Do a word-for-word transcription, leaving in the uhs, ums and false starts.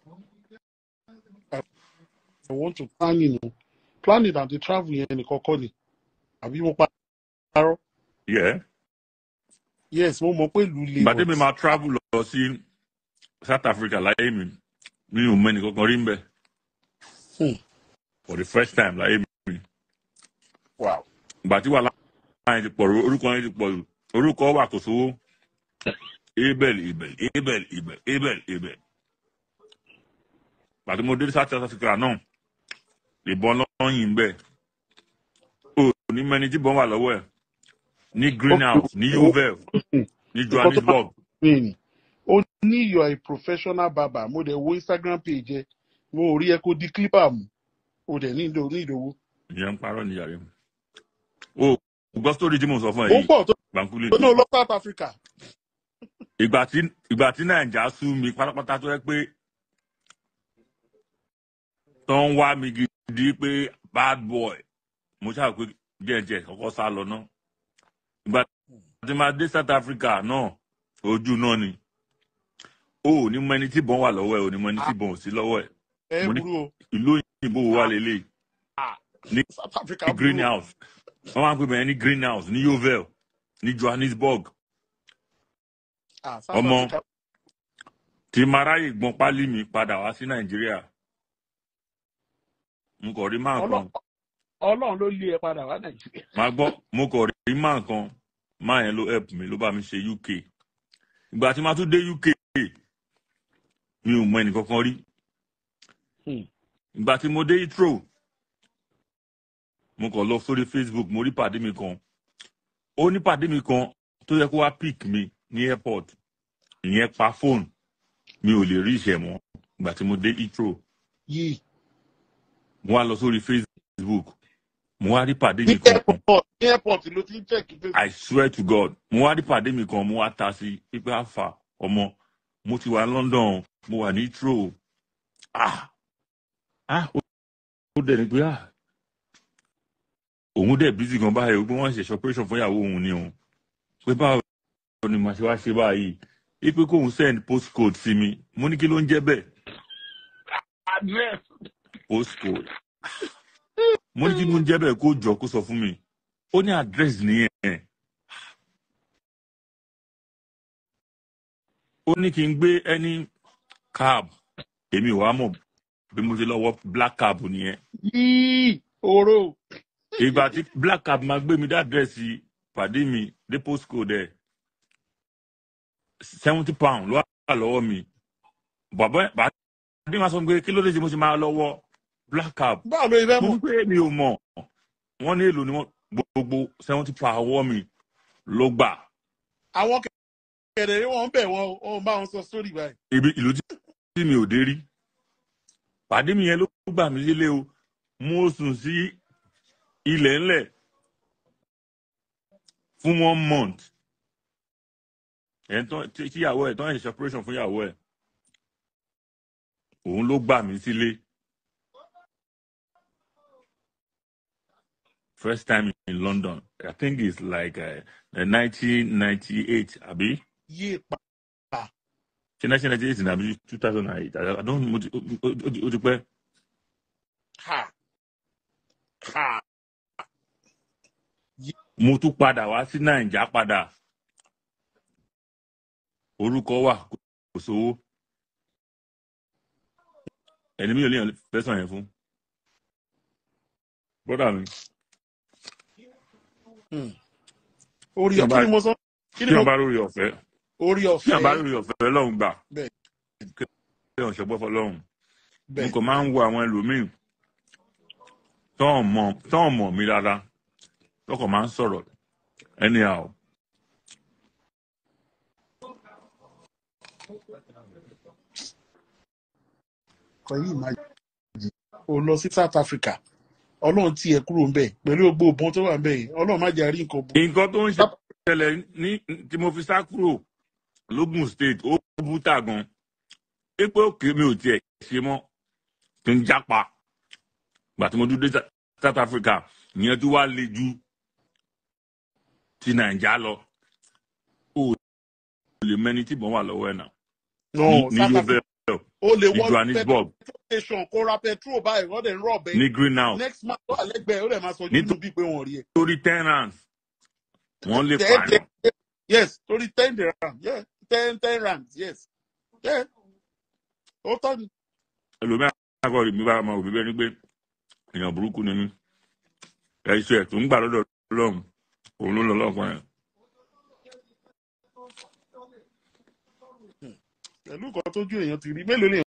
I want to plan, you know, plan it and the travel here in the Kokoni. Have you parọ́? Yeah. Yes, mo mọ̀ pé ìlú le But but. me ma travel lọ sí South Africa láyé mi. Mi ò mọ ẹnì kankan rí ńbẹ̀. Hmm. For the first time láyé mi. Wow. Ìgbà tí wàhálà yẹn ti pọ̀ orúkọ yẹn ti pọ̀ orúkọ wà kò sówó. Abel Abel Abel Abel Abel Abel. Ìgbà tí mo dé South Africa náà ìbọn lọ́yìn bẹ́ẹ̀. O ní mẹ́ni tí ìbọn wà lọ́wọ́ ẹ̀. Ní greenhouse ní Abuabel ní Johannesburg. Ó ní you are a professional barber. Mo dẹ̀ wo Instagram page ẹ. Mo rí ẹ kó di clipper mu. O dẹ̀ ní ìdòwò ní ìdòwò. Ìyẹn ń parọ́ ní yàrá mi. O gbọ́ sórí tí mo sọ fún ẹ Ó yìí. pọ̀ tó Bankole. tó ní lọ South Africa. Ìgbà tí ìgbà tí Nàìjíríà sú mi pátápátá tó yẹ pé tó ń wá mi gidi pé bad boy. Mo ṣáà pé díẹ̀díẹ̀ kọ́kọ́ sá lọ náà. Ìgbà tí máa dé South Africa náà ojú náà ni. O ò ní mọ ẹni tí ìbọn wà lọ́wọ́ ẹ̀ ò ní mọ ẹni tí ìbọn ò sí lọ́wọ́ ẹ̀. Ẹ Mo ní burú o. ìlú òyìnbó wà lélẹ̀ ní South Africa burú. greenhouse. Wọ́n máa ń pè bẹ́ẹ̀ ní greenhouse ní Abuabel ní Johannesburg. Ah, South Ọmọ Africa. tí maráyè gbọ́n pálí mi padà wá sí Nàìjíríà. Mo kàn rí máa kan. Ọlọ́run ló lé ẹ padà wá Nàìjíríà. Màá gbọ́ mo kàn rí máa kan. Máa yẹn ló help mi ló bá mi ṣe U K. Ìgbà tí màá tún dé U K mi ò mọ ẹnì kankan rí. Ìgbà tí mo dé Heathrow mo kàn lọ sórí Facebook mo rí pàdé mi kan. Ó ní pàdé mi kan tó yẹ kó wá pick mi ní airport. Ìyẹn pa fóònù mi ò lè rí ìṣẹ̀ mọ́. Ìgbà tí mo dé Heathrow Yìí. mo wá lọ sórí Facebook mo wá rí pàdé Ní mi kan. airport ní airport ló ti ń check pé. I swear to God mo wá rí pàdé mi kan mo wá ta sí pípẹ́ àfà ọmọ mo ti wà ní London mo wà ní Heathrow. Ah ah ó dẹ̀ ní pé ah òun dẹ̀ busy gan báyìí ó gbé wọ́n ṣe operation fún ìyàwó òun ni òun pé báwo ni màá ṣe wá ṣe báyìí ipe kóun send postcode sí mi mo ní kí ló ń jẹ́ bẹ́ẹ̀. Address. Postcode mo ní kí ló ń jẹ́ bẹ́ẹ̀ kó jọ kó sọ fún mi ó ní address nìyẹn ó ní kí n gbé any cab èmi ò wá mọ̀ bí mo ṣe lọ́wọ́ black cab nìyẹn. Yìí oró. Ìgbà tí black cab máa gbé mi dá àdírẹ́sì pàdé mi dé postcode ẹ̀ seventy pound ló wà lọ́wọ́ mi. Bàbá bí máa sọ pé kí ló dé tí mo ṣe máa lọ́wọ́ black cab. Báwo ló ibẹ̀ Mo mọ̀? ní pé mi ò mọ̀. Wọ́n ní èlò ni wọ́n gbogbo seventy pound ọwọ́ mi ló gbà. Àwọn kẹ̀kẹ́rẹ́ wọn bẹ̀ wọ́n ó bá wọn sọ sórí báyìí. Ibi ìlú tí mi ò dé rí. Pàdé mi yẹn ló gbà mí sílé o. Mo sùn sí ilẹ̀ ńlẹ̀ fún one month. Ẹ̀ńtọ́ tíyàwó ẹ̀ tán ẹ̀ ṣe operation fún ìyàwó ẹ̀. Òun ló gbà mí sílé. First time in London. I think it's like uh, nineteen ninety-eight, Abi. Yé pa. nineteen ninety-eight in Abi two thousand eight. I don't know what you pay. Ha. Ha. Mo tún padà wá sí Nàìjíríà padà. Orúkọ wà kò sówó. Ẹni mi ò lè fẹ́ sàn yẹn fún. Brother mi. Orí ọ̀fẹ́ ni mo sọ. Kí ni mo bá lórí ọ̀fẹ́? Orí Kí ọ̀fẹ́. ni bá lórí ọ̀fẹ́ lọ́hùn gbà? Bẹ́ẹ̀. Kí ni ọ̀ṣẹ́ gbọ́ fọlọ́hùn? Bẹ́ẹ̀. Mo kàn máa ń wo àwọn ẹlòmíì tán mọ̀ tán mọ̀ mí dáadáa. Lọ́kàn máa ń sọ̀rọ̀ anyhow. Kọ̀ yìí máa jì. O lọ sí South Africa. Ọlọ́run tí ẹ kúrò ń bẹ̀ pẹ̀lú gbogbo ìbọn tó wà ń bẹ̀ yìí. Ọlọ́run má jẹ́ àrí nǹkan bú. Nǹkan tó ń ṣẹlẹ̀ ní tí mo fi sá kúrò l'Ogun State ó bú tà gan. Pé òkè mi ò tiẹ̀ ṣe mọ́ tó ń jápa. Gbà tí mo dúdú dé South Africa ìyẹn tó wá le ju ti Nàìjíríà lọ. Ó lè mẹ́ni tí ìbọn wà lọ́wọ́ ẹ̀ náà. No, Ní South Abuabel. Africa. o lè ní wọ Johannesburg petrol station kó ra petrol báyìí wọ́n dẹ̀ ń rọ̀ bẹ́ẹ̀ ní greenhouse next month wà lẹ́gbẹ̀ẹ́ ó dẹ̀ máa sọ júnú bíi pé wọ́n rí ẹ. nítorí ten rands wọ́n lè Ten- pààyàn. ten- yes torí ten rand yeah ten ten rand yes yeah ó tọ́ ni. ẹlòmíràn akọ rí mi bá máa wò bíbẹ́ ni pé èèyàn burúkú ni mí ẹ̀ṣẹ̀ tó ń gbà lọ́dọ̀ Ọlọ́run òun ló ń lọ lọ́kàn yẹn. pẹ̀lú nǹkan tójú èèyàn ti rí mélòó lè